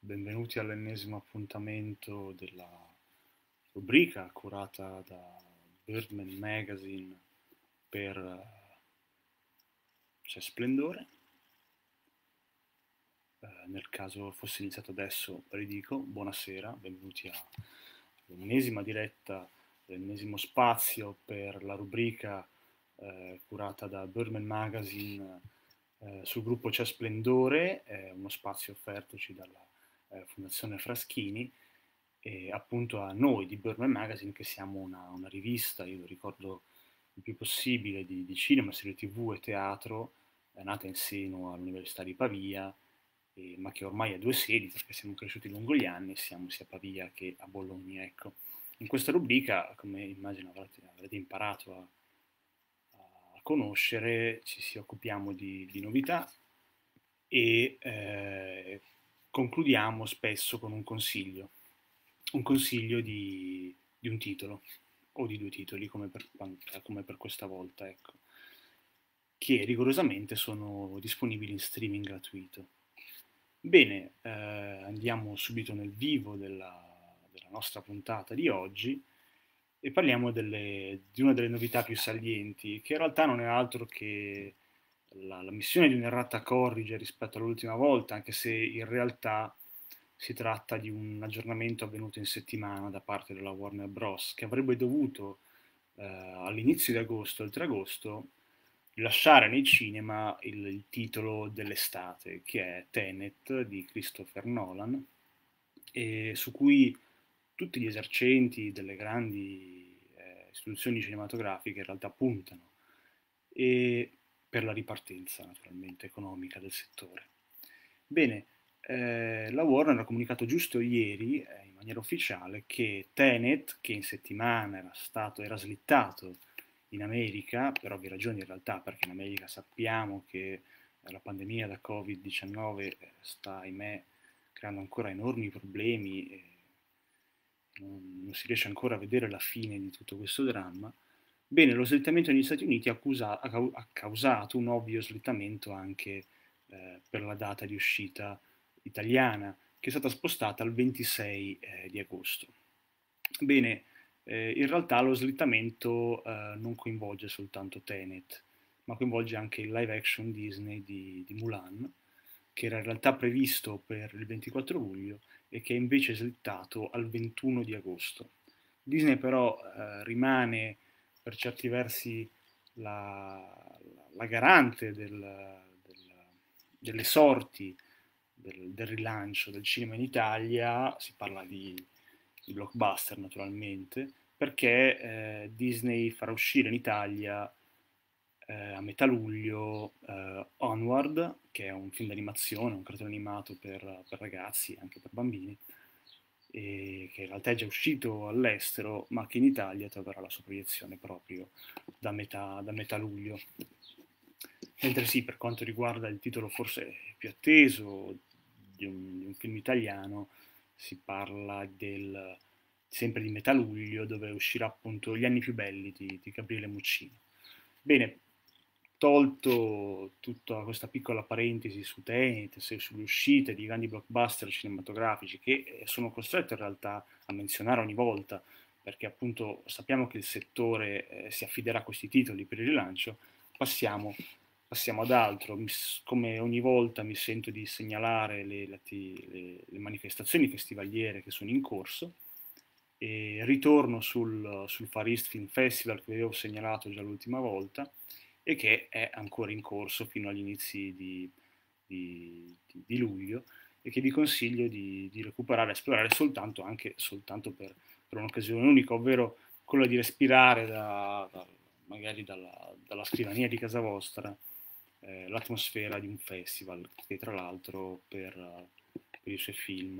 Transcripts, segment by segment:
Benvenuti all'ennesimo appuntamento della rubrica curata da Birdman Magazine per C'è Splendore. Nel caso fosse iniziato adesso, ridico buonasera, benvenuti all'ennesima diretta, all'ennesimo spazio per la rubrica curata da Birdman Magazine sul gruppo C'è Splendore, uno spazio offertoci dalla Fondazione Fraschini e appunto a noi di Birdman Magazine, che siamo una rivista, io lo ricordo il più possibile, di cinema, serie tv e teatro, nata in seno all'Università di Pavia, ma che ormai ha due sedi perché siamo cresciuti lungo gli anni, siamo sia a Pavia che a Bologna. Ecco. In questa rubrica, come immagino avrete imparato a conoscere, ci occupiamo di novità e concludiamo spesso con un consiglio di un titolo o di due titoli come per questa volta, ecco, che rigorosamente sono disponibili in streaming gratuito. Bene, andiamo subito nel vivo della nostra puntata di oggi e parliamo di una delle novità più salienti, che in realtà non è altro che la missione di un errata corrige rispetto all'ultima volta, anche se in realtà si tratta di un aggiornamento avvenuto in settimana da parte della Warner Bros., che avrebbe dovuto all'inizio di agosto, il 3 agosto, lasciare nei cinema il titolo dell'estate, che è Tenet di Christopher Nolan, e su cui tutti gli esercenti delle grandi istituzioni cinematografiche in realtà puntano, e per la ripartenza naturalmente economica del settore. Bene, la Warner ha comunicato giusto ieri, in maniera ufficiale, che Tenet, che in settimana era slittato in America, per ovvie ragioni in realtà, perché in America sappiamo che la pandemia da Covid-19 sta, ahimè, creando ancora enormi problemi e non si riesce ancora a vedere la fine di tutto questo dramma. Bene, lo slittamento negli Stati Uniti ha causato un ovvio slittamento anche per la data di uscita italiana, che è stata spostata al 26 di agosto. Bene, in realtà lo slittamento non coinvolge soltanto Tenet, ma coinvolge anche il live action Disney di Mulan, che era in realtà previsto per il 24 luglio e che è invece slittato al 21 di agosto. Disney però rimane per certi versi la garante delle sorti del rilancio del cinema in Italia, si parla di blockbuster naturalmente, perché Disney farà uscire in Italia a metà luglio Onward, che è un film d'animazione, un cartone animato per ragazzi, anche per bambini, e che in realtà è già uscito all'estero, ma che in Italia troverà la sua proiezione proprio da metà luglio. Mentre sì, per quanto riguarda il titolo forse più atteso di un film italiano, si parla sempre di metà luglio, dove uscirà appunto Gli anni più belli di Gabriele Muccino. Bene, tolto tutta questa piccola parentesi su Tenet, sulle uscite di grandi blockbuster cinematografici che sono costretto in realtà a menzionare ogni volta, perché appunto sappiamo che il settore si affiderà a questi titoli per il rilancio, passiamo, passiamo ad altro. Come ogni volta mi sento di segnalare le manifestazioni festivaliere che sono in corso e ritorno sul Far East Film Festival che vi avevo segnalato già l'ultima volta e che è ancora in corso fino agli inizi di luglio e che vi consiglio di recuperare e esplorare anche soltanto per un'occasione unica, ovvero quella di respirare magari dalla scrivania di casa vostra l'atmosfera di un festival che tra l'altro per i suoi film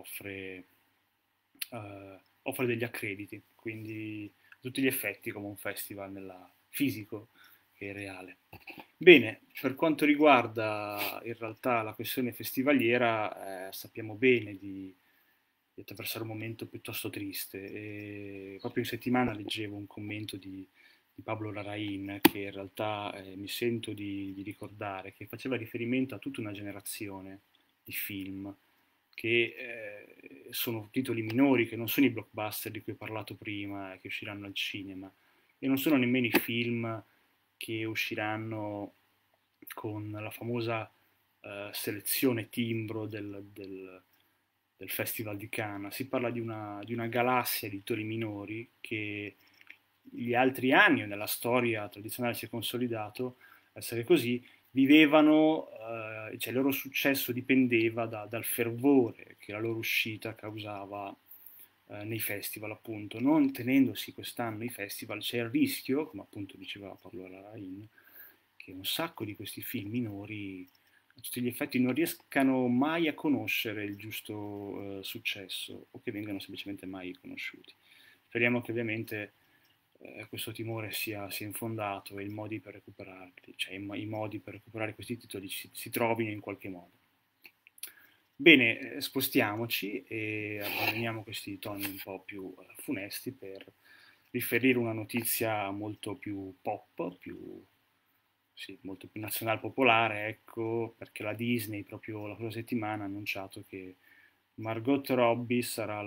offre degli accrediti, quindi a tutti gli effetti come un festival fisico che è reale. Bene, per quanto riguarda in realtà la questione festivaliera, sappiamo bene di attraversare un momento piuttosto triste. E proprio in settimana leggevo un commento di Pablo Larraín che in realtà mi sento di ricordare, che faceva riferimento a tutta una generazione di film che sono titoli minori, che non sono i blockbuster di cui ho parlato prima, che usciranno al cinema, e non sono nemmeno i film che usciranno con la famosa selezione timbro del Festival di Cannes. Si parla di una galassia di titoli minori che gli altri anni nella storia tradizionale si è consolidato essere così, vivevano, cioè il loro successo dipendeva dal fervore che la loro uscita causava nei festival, appunto. Non tenendosi quest'anno i festival, c'è il rischio, come appunto diceva Paolo Larrain, che un sacco di questi film minori a tutti gli effetti non riescano mai a conoscere il giusto successo o che vengano semplicemente mai conosciuti. Speriamo che ovviamente questo timore sia infondato e i modi per recuperarli, cioè i modi per recuperare questi titoli si trovino in qualche modo. Bene, spostiamoci e abbandoniamo questi toni un po' più funesti per riferire una notizia molto più pop, sì, molto più nazional popolare, ecco, perché la Disney proprio la prossima settimana ha annunciato che Margot Robbie sarà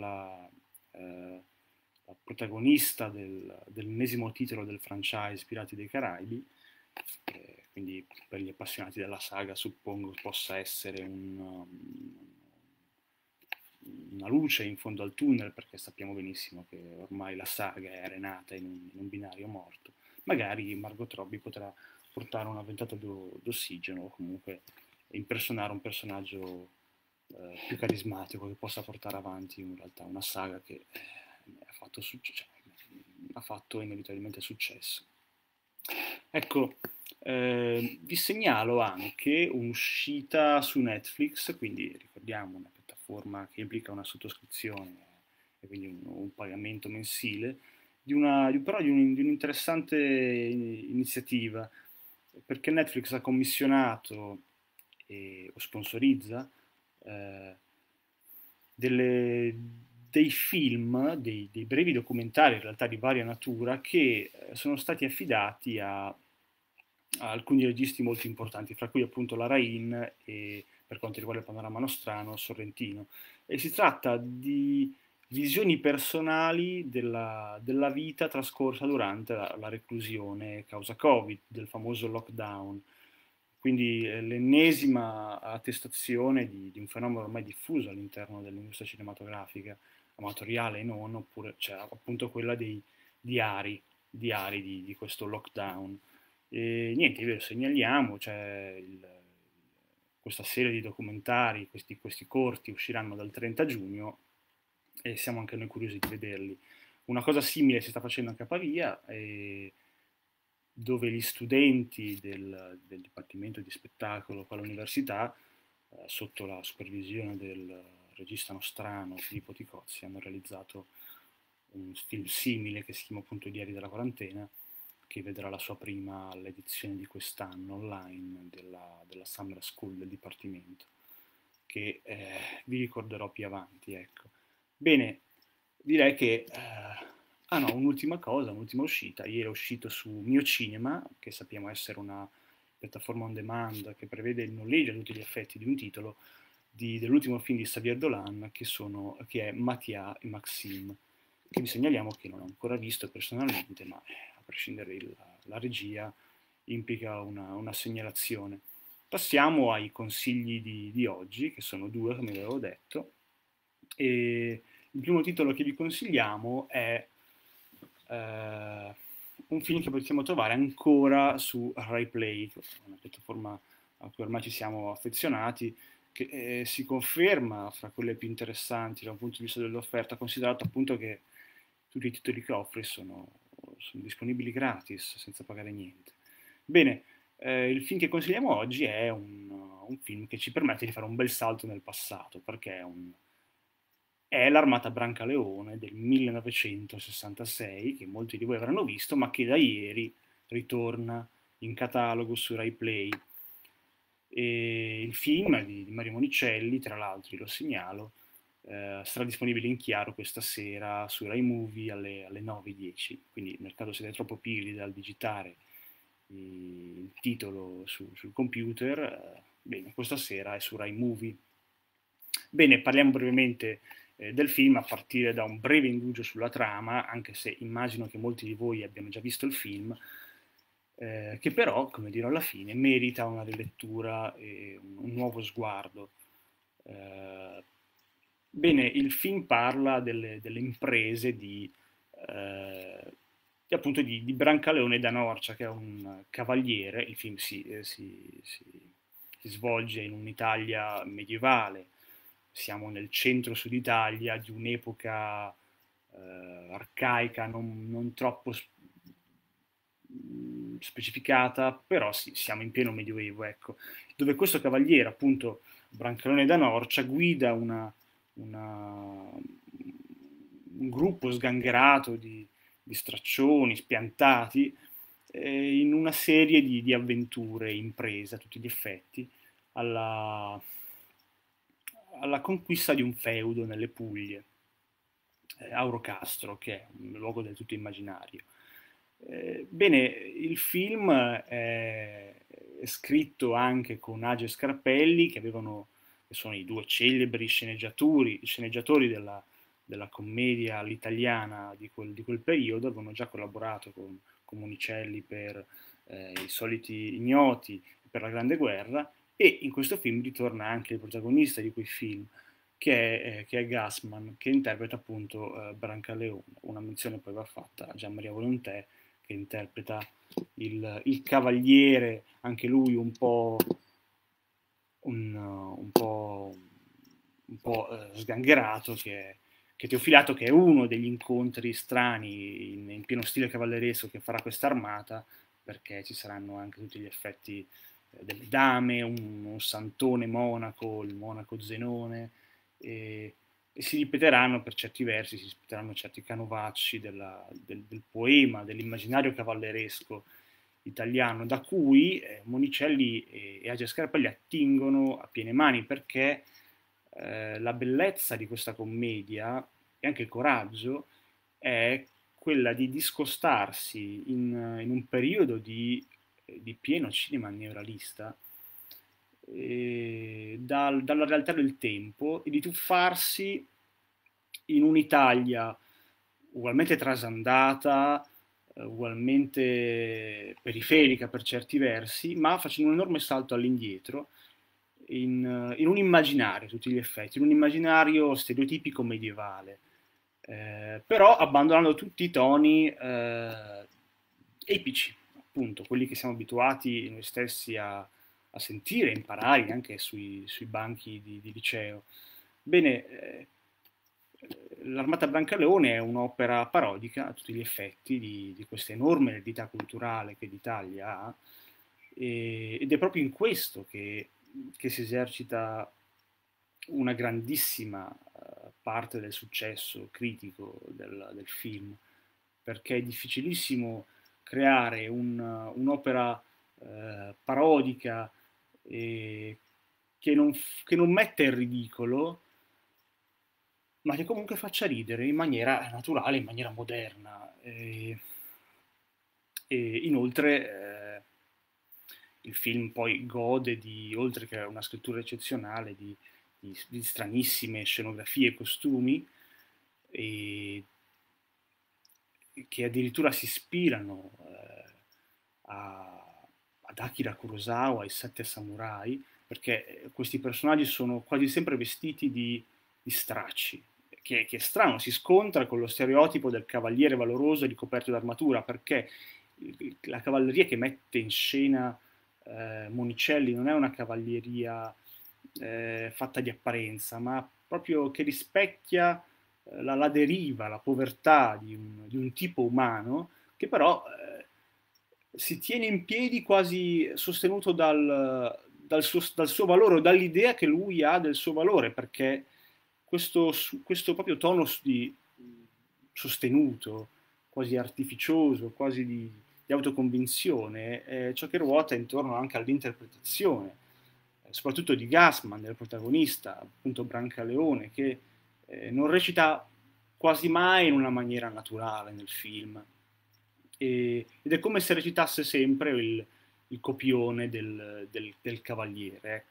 la protagonista dell'ennesimo titolo del franchise Pirati dei Caraibi, quindi per gli appassionati della saga suppongo possa essere una luce in fondo al tunnel, perché sappiamo benissimo che ormai la saga è arenata in un binario morto. Magari Margot Robbie potrà portare una ventata d'ossigeno o comunque impersonare un personaggio più carismatico che possa portare avanti in realtà una saga che ha fatto inevitabilmente successo. Ecco, vi segnalo anche un'uscita su Netflix, quindi ricordiamo una piattaforma che implica una sottoscrizione e quindi un pagamento mensile, però di un'interessante iniziativa, perché Netflix ha commissionato o sponsorizza eh, delle, dei film, dei brevi documentari in realtà di varia natura che sono stati affidati a alcuni registi molto importanti, fra cui appunto la Rain e per quanto riguarda il panorama nostrano, Sorrentino. E si tratta di visioni personali della vita trascorsa durante la reclusione causa Covid, del famoso lockdown. Quindi l'ennesima attestazione di un fenomeno ormai diffuso all'interno dell'industria cinematografica, amatoriale e non, oppure cioè, appunto quella dei diari di questo lockdown. E niente, ve lo segnaliamo, questa serie di documentari, questi corti usciranno dal 30 giugno e siamo anche noi curiosi di vederli. Una cosa simile si sta facendo anche a Pavia, dove gli studenti del Dipartimento di Spettacolo all'università, sotto la supervisione del regista nostrano Filippo Ticozzi, hanno realizzato un film simile che si chiama appunto Diari della quarantena, che vedrà la sua prima all'edizione di quest'anno online della Summer School del Dipartimento, che vi ricorderò più avanti, ecco. Bene, direi che ah no, un'ultima cosa, un'ultima uscita. Ieri è uscito su Mio Cinema, che sappiamo essere una piattaforma on demand che prevede il noleggio a tutti gli effetti di un titolo dell'ultimo film di Xavier Dolan, che è Mattia e Maxime, che vi segnaliamo che non ho ancora visto personalmente, ma a prescindere la regia implica una segnalazione. Passiamo ai consigli di oggi, che sono due, come vi avevo detto, e il primo titolo che vi consigliamo è un film che possiamo trovare ancora su Rai Play, una piattaforma a cui ormai ci siamo affezionati, che si conferma fra quelle più interessanti dal punto di vista dell'offerta, considerato appunto che tutti i titoli che offre sono disponibili gratis, senza pagare niente. Bene, il film che consigliamo oggi è un film che ci permette di fare un bel salto nel passato, perché è l'Armata Brancaleone del 1966, che molti di voi avranno visto, ma che da ieri ritorna in catalogo su Rai Play. E il film di Mario Monicelli, tra l'altro, lo segnalo, sarà disponibile in chiaro questa sera su Rai Movie alle 9:10, quindi nel caso siete troppo pigri dal digitare il titolo sul computer, bene, questa sera è su Rai Movie. Bene, parliamo brevemente del film a partire da un breve indugio sulla trama, anche se immagino che molti di voi abbiano già visto il film, che però, come dirò alla fine, merita una rilettura e un nuovo sguardo. Eh, Bene, il film parla delle imprese appunto di Brancaleone da Norcia, che è un cavaliere. Il film si svolge in un'Italia medievale. Siamo nel centro-sud Italia di un'epoca arcaica, non troppo specificata, però sì, siamo in pieno medioevo, ecco, dove questo cavaliere, appunto, Brancaleone da Norcia, guida un gruppo sgangherato di straccioni, spiantati, in una serie di avventure, imprese a tutti gli effetti, alla, alla conquista di un feudo nelle Puglie, Aurocastro, che è un luogo del tutto immaginario. Bene, il film è scritto anche con Age Scarpelli, che sono i due celebri sceneggiatori della commedia all'italiana di quel periodo, avevano già collaborato con Monicelli per I soliti ignoti, per la Grande Guerra, e in questo film ritorna anche il protagonista di quei film, che è Gassman, che interpreta appunto Brancaleone. Una menzione poi va fatta a Gian Maria Volontè, che interpreta il cavaliere, anche lui un po' sgangherato, che Teofilato, che è uno degli incontri strani in pieno stile cavalleresco che farà questa armata, perché ci saranno anche tutti gli effetti delle dame, un santone monaco, il monaco Zenone, e si ripeteranno per certi versi, si ripeteranno certi canovacci del poema, dell'immaginario cavalleresco italiano, da cui Monicelli e Age Scarpelli attingono a piene mani, perché la bellezza di questa commedia e anche il coraggio è quella di discostarsi in un periodo di pieno cinema neorealista dalla realtà del tempo e di tuffarsi in un'Italia ugualmente trasandata, ugualmente periferica per certi versi, ma facendo un enorme salto all'indietro in un immaginario a tutti gli effetti, in un immaginario stereotipico medievale, però abbandonando tutti i toni epici, appunto, quelli che siamo abituati noi stessi a sentire, a imparare anche sui banchi di liceo. Bene, l'Armata Brancaleone è un'opera parodica a tutti gli effetti di questa enorme eredità culturale che l'Italia ha, ed è proprio in questo che si esercita una grandissima parte del successo critico del film, perché è difficilissimo creare un'opera parodica che non metta in ridicolo, ma che comunque faccia ridere in maniera naturale, in maniera moderna. E inoltre il film poi gode oltre che una scrittura eccezionale, di stranissime scenografie e costumi, e che addirittura si ispirano ad Akira Kurosawa, ai Sette Samurai, perché questi personaggi sono quasi sempre vestiti di stracci, che è strano, si scontra con lo stereotipo del cavaliere valoroso ricoperto d'armatura, perché la cavalleria che mette in scena Monicelli non è una cavalleria fatta di apparenza, ma proprio che rispecchia la deriva, la povertà di un tipo umano, che però si tiene in piedi quasi sostenuto dal suo valore, o dall'idea che lui ha del suo valore, perché questo proprio tono sostenuto, quasi artificioso, quasi di autoconvinzione, è ciò che ruota intorno anche all'interpretazione, soprattutto di Gassman, del protagonista, appunto Brancaleone, che non recita quasi mai in una maniera naturale nel film. Ed è come se recitasse sempre il copione del cavaliere, ecco.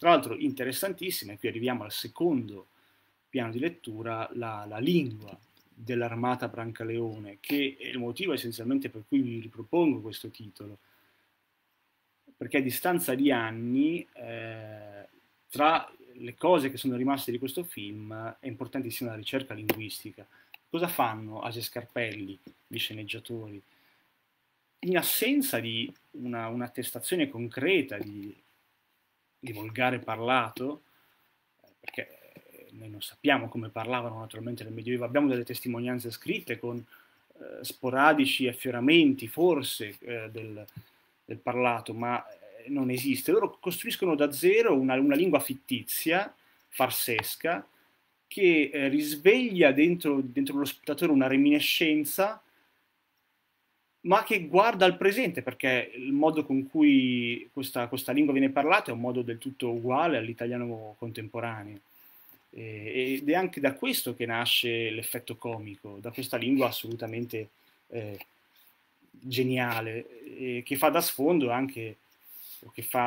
Tra l'altro interessantissima, e qui arriviamo al secondo piano di lettura, la lingua dell'Armata Brancaleone, che è il motivo essenzialmente per cui vi ripropongo questo titolo, perché a distanza di anni, tra le cose che sono rimaste di questo film, è importantissima la ricerca linguistica. Cosa fanno Ase Scarpelli, gli sceneggiatori? In assenza di un'attestazione concreta di volgare parlato, perché noi non sappiamo come parlavano naturalmente nel Medioevo, abbiamo delle testimonianze scritte con sporadici affioramenti forse del parlato, ma non esiste. Loro costruiscono da zero una lingua fittizia, farsesca, che risveglia dentro lo spettatore una reminiscenza, ma che guarda al presente, perché il modo con cui questa lingua viene parlata è un modo del tutto uguale all'italiano contemporaneo. Ed è anche da questo che nasce l'effetto comico, da questa lingua assolutamente eh, geniale, che fa da sfondo anche, o che fa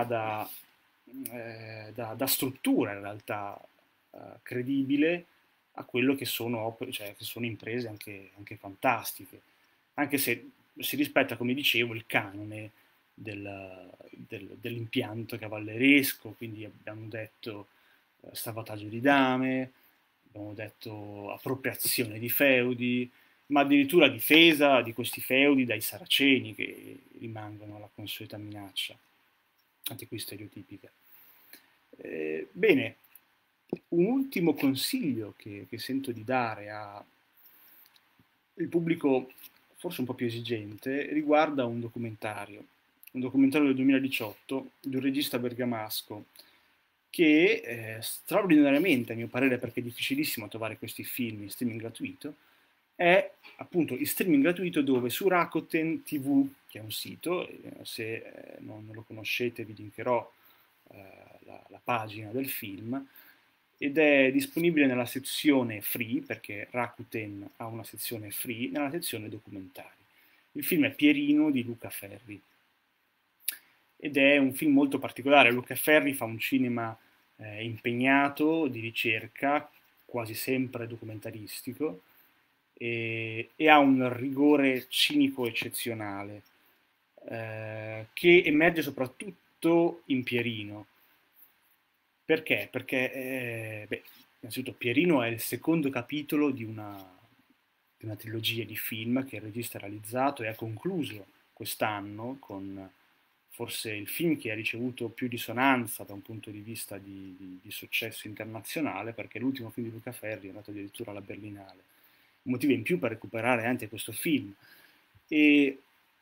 da struttura in realtà credibile a quello che sono opere, cioè che sono imprese anche fantastiche, anche se si rispetta, come dicevo, il canone dell'impianto cavalleresco, quindi abbiamo detto salvataggio di dame, abbiamo detto appropriazione di feudi, ma addirittura difesa di questi feudi dai saraceni che rimangono la consueta minaccia, anche qui stereotipica. Bene, un ultimo consiglio che sento di dare al pubblico forse un po' più esigente riguarda un documentario del 2018 di un regista bergamasco che straordinariamente, a mio parere, perché è difficilissimo trovare questi film in streaming gratuito, è appunto il streaming gratuito dove su Rakuten TV, che è un sito, se non lo conoscete vi linkerò la pagina del film, ed è disponibile nella sezione free, perché Rakuten ha una sezione free, nella sezione documentari. Il film è Pierino di Luca Ferri ed è un film molto particolare. Luca Ferri fa un cinema impegnato di ricerca, quasi sempre documentaristico, e ha un rigore cinico eccezionale, che emerge soprattutto in Pierino. Perché? Perché, innanzitutto Pierino è il secondo capitolo di una trilogia di film che il regista ha realizzato e ha concluso quest'anno con forse il film che ha ricevuto più risonanza da un punto di vista di successo internazionale, perché l'ultimo film di Luca Ferri è andato addirittura alla Berlinale. Un motivo in più per recuperare anche questo film. E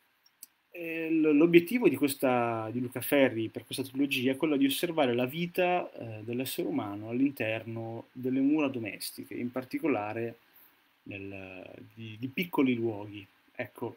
l'obiettivo di Luca Ferri per questa trilogia è quello di osservare la vita dell'essere umano all'interno delle mura domestiche, in particolare di piccoli luoghi. Ecco,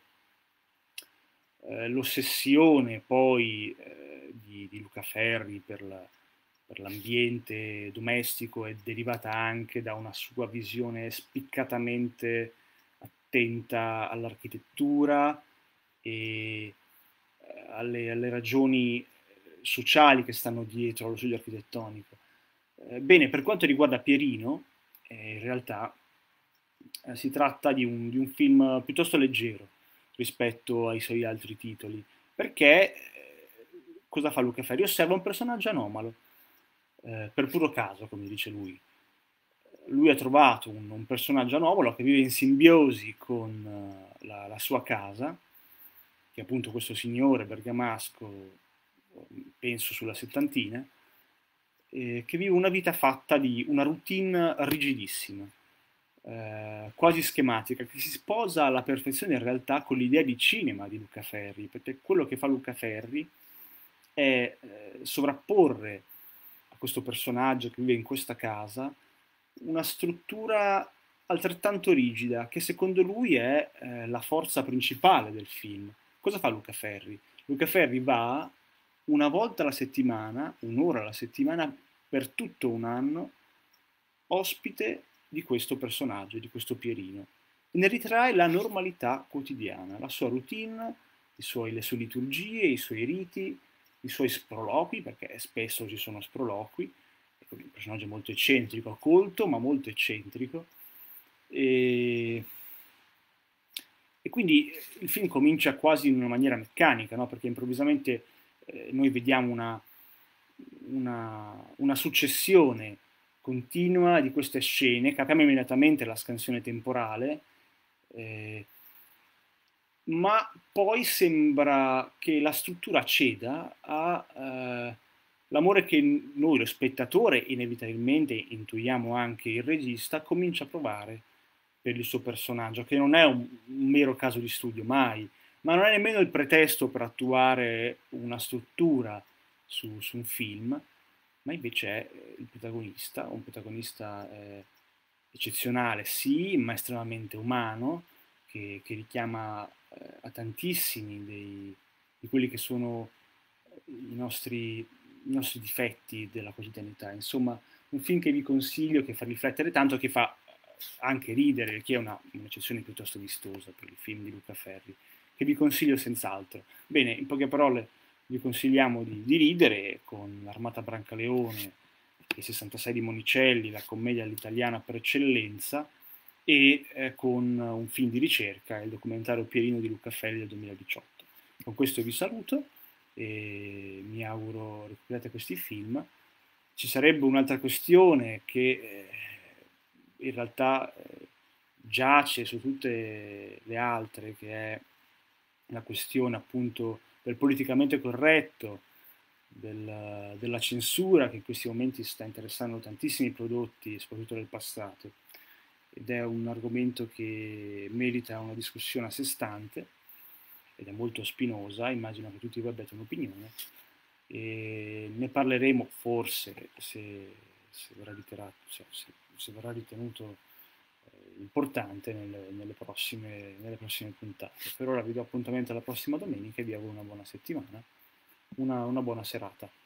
l'ossessione poi di Luca Ferri per l'ambiente domestico è derivata anche da una sua visione spiccatamente attenta all'architettura e alle ragioni sociali che stanno dietro allo studio architettonico. Bene, per quanto riguarda Pierino, in realtà si tratta di un film piuttosto leggero rispetto ai suoi altri titoli, perché cosa fa Luca Ferri? Osserva un personaggio anomalo, per puro caso, come dice lui. Lui ha trovato un personaggio anomalo che vive in simbiosi con la sua casa, che è appunto questo signore bergamasco, penso sulla settantina, che vive una vita fatta di una routine rigidissima, quasi schematica, che si sposa alla perfezione in realtà con l'idea di cinema di Luca Ferri, perché quello che fa Luca Ferri è sovrapporre a questo personaggio che vive in questa casa una struttura altrettanto rigida, che secondo lui è la forza principale del film. Cosa fa Luca Ferri? Luca Ferri va una volta alla settimana, un'ora alla settimana, per tutto un anno, ospite di questo personaggio, di questo Pierino, e ne ritrae la normalità quotidiana, la sua routine, le sue liturgie, i suoi riti, i suoi sproloqui, perché spesso ci sono sproloqui, un personaggio molto eccentrico, colto ma molto eccentrico, e, e quindi il film comincia quasi in una maniera meccanica, no? Perché improvvisamente noi vediamo una successione continua di queste scene, capiamo immediatamente la scansione temporale, eh, ma poi sembra che la struttura ceda all'amore che noi, lo spettatore, inevitabilmente intuiamo anche il regista, comincia a provare per il suo personaggio, che non è un mero caso di studio, mai, ma non è nemmeno il pretesto per attuare una struttura su un film, ma invece è il protagonista, un protagonista eccezionale, sì, ma estremamente umano, che richiama a tantissimi di quelli che sono i nostri difetti della quotidianità. Insomma, un film che vi consiglio, che fa riflettere tanto, che fa anche ridere, che è un'eccezione piuttosto vistosa per il film di Luca Ferri, che vi consiglio senz'altro. Bene, in poche parole vi consigliamo di ridere con l'Armata Brancaleone, il 66 di Monicelli, la commedia all'italiana per eccellenza, e con un film di ricerca, il documentario Pierino di Luca Ferri del 2018. Con questo vi saluto e mi auguro recuperate questi film. Ci sarebbe un'altra questione che in realtà giace su tutte le altre, che è la questione appunto del politicamente corretto, della censura che in questi momenti sta interessando tantissimi prodotti, soprattutto del passato, ed è un argomento che merita una discussione a sé stante ed è molto spinosa, immagino che tutti voi abbiate un'opinione, e ne parleremo forse se verrà se verrà ritenuto importante nelle prossime puntate. Per ora vi do appuntamento alla prossima domenica e vi auguro una buona settimana, una buona serata.